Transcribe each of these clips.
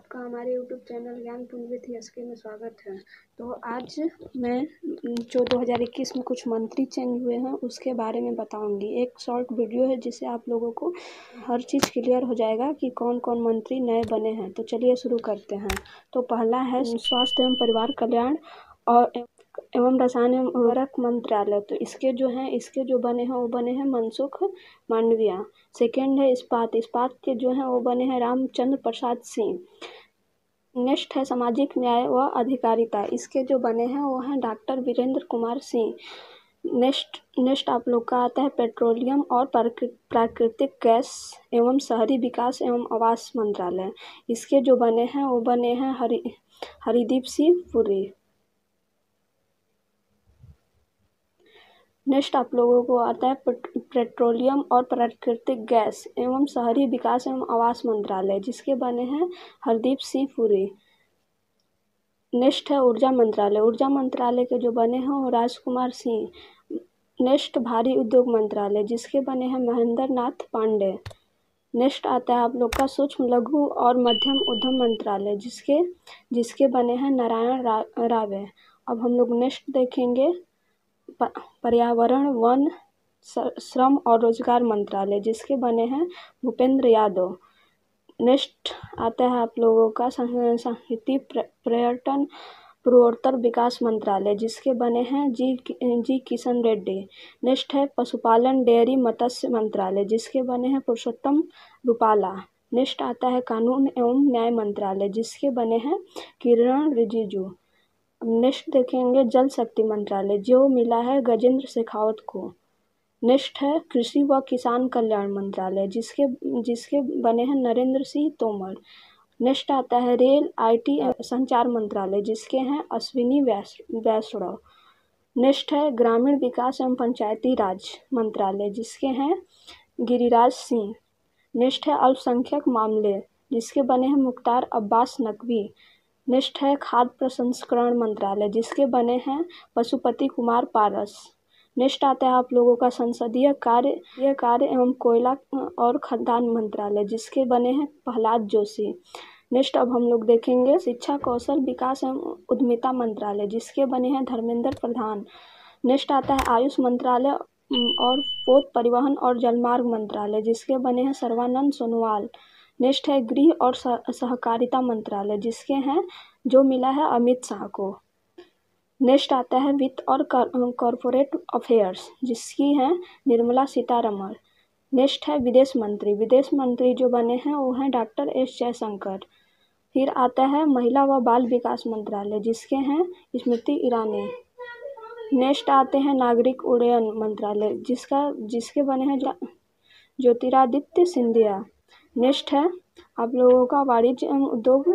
आपका हमारे YouTube channel Gyanpurna with SK में स्वागत है। तो आज मैं जो 2021 में कुछ मंत्री चेंज हुए हैं उसके बारे में बताऊंगी। एक शॉर्ट वीडियो है जिससे आप लोगों को हर चीज़ क्लियर हो जाएगा कि कौन कौन मंत्री नए बने हैं। तो चलिए शुरू करते हैं। तो पहला है स्वास्थ्य एवं परिवार कल्याण और एवं रसायन एवं उर्वरक मंत्रालय। तो इसके जो बने हैं वो बने हैं मनसुख मांडविया। सेकेंड है इस्पात के जो हैं वो बने हैं रामचंद्र प्रसाद सिंह। नेक्स्ट है सामाजिक न्याय व अधिकारिता, इसके जो बने हैं वो हैं डॉक्टर वीरेंद्र कुमार सिंह। नेक्स्ट आप लोग का आता है पेट्रोलियम और प्राकृतिक गैस एवं शहरी विकास एवं आवास मंत्रालय। इसके जो बने हैं वो बने हैं हरिदीप सिंह पुरी। नेक्स्ट आप लोगों को आता है पेट्रोलियम और प्राकृतिक गैस एवं शहरी विकास एवं आवास मंत्रालय, जिसके बने हैं हरदीप सिंह पुरी। नेक्स्ट है ऊर्जा मंत्रालय के जो बने हैं वो राजकुमार सिंह। नेक्स्ट भारी उद्योग मंत्रालय, जिसके बने हैं महेंद्र नाथ पांडे। नेक्स्ट आता है आप लोग का सूक्ष्म लघु और मध्यम उद्यम मंत्रालय, जिसके बने हैं नारायण रावे। अब हम लोग नेक्स्ट देखेंगे पर्यावरण वन श्रम और रोजगार मंत्रालय, जिसके बने हैं भूपेंद्र यादव। नेक्स्ट आता है आप लोगों का संस्कृति पर्यटन पूर्वोत्तर विकास मंत्रालय, जिसके बने हैं जी किशन रेड्डी। नेक्स्ट है पशुपालन डेयरी मत्स्य मंत्रालय, जिसके बने हैं पुरुषोत्तम रूपाला। नेक्स्ट आता है कानून एवं न्याय मंत्रालय, जिसके बने हैं किरण रिजिजू। नेक्स्ट देखेंगे जल शक्ति मंत्रालय, जो मिला है गजेंद्र शेखावत को। नेक्स्ट है कृषि व किसान कल्याण मंत्रालय, जिसके बने हैं नरेंद्र सिंह तोमर। नेक्स्ट आता है रेल आईटी संचार मंत्रालय, जिसके हैं अश्विनी वैष्णव। नेक्स्ट है ग्रामीण विकास एवं पंचायती राज मंत्रालय, जिसके हैं गिरिराज सिंह। नेक्स्ट है अल्पसंख्यक मामले, जिसके बने हैं मुख्तार अब्बास नकवी। नेक्स्ट है खाद्य प्रसंस्करण मंत्रालय, जिसके बने हैं पशुपति कुमार पारस। नेक्स्ट आता है आप लोगों का संसदीय कार्य एवं कोयला और खदान मंत्रालय, जिसके बने हैं प्रहलाद जोशी। नेक्स्ट अब हम लोग देखेंगे शिक्षा कौशल विकास एवं उद्यमिता मंत्रालय, जिसके बने हैं धर्मेंद्र प्रधान। नेक्स्ट आता है आयुष मंत्रालय और पोत परिवहन और जलमार्ग मंत्रालय, जिसके बने हैं सर्बानंद सोनोवाल। नेक्स्ट है गृह और सहकारिता मंत्रालय, जिसके हैं जो मिला है अमित शाह को। नेक्स्ट आता है वित्त और कॉरपोरेट अफेयर्स, जिसकी हैं निर्मला सीतारमण। नेक्स्ट है विदेश मंत्री जो बने हैं वो हैं डॉक्टर एस जयशंकर। फिर आता है महिला व बाल विकास मंत्रालय, जिसके हैं स्मृति ईरानी। नेक्स्ट आते हैं नागरिक उड्डयन मंत्रालय, जिसके बने हैं ज्योतिरादित्य सिंधिया। नेक्स्ट है आप लोगों का वाणिज्य एवं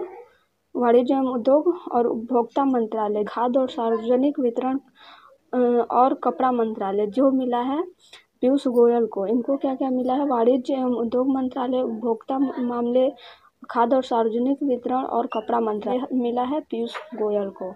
उद्योग और उपभोक्ता मंत्रालय, खाद्य और सार्वजनिक वितरण और कपड़ा मंत्रालय, जो मिला है पीयूष गोयल को। इनको क्या क्या मिला है? वाणिज्य एवं उद्योग मंत्रालय, उपभोक्ता मामले, खाद्य और सार्वजनिक वितरण और कपड़ा मंत्रालय मिला है पीयूष गोयल को।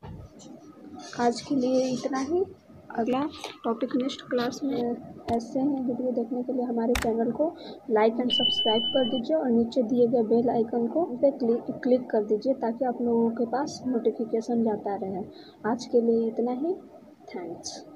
आज के लिए इतना ही। अगला टॉपिक नेक्स्ट क्लास में ऐसे हैं। वीडियो देखने के लिए हमारे चैनल को लाइक एंड सब्सक्राइब कर दीजिए और नीचे दिए गए बेल आइकन को पे क्लिक कर दीजिए, ताकि आप लोगों के पास नोटिफिकेशन जाता रहे। आज के लिए इतना ही। थैंक्स।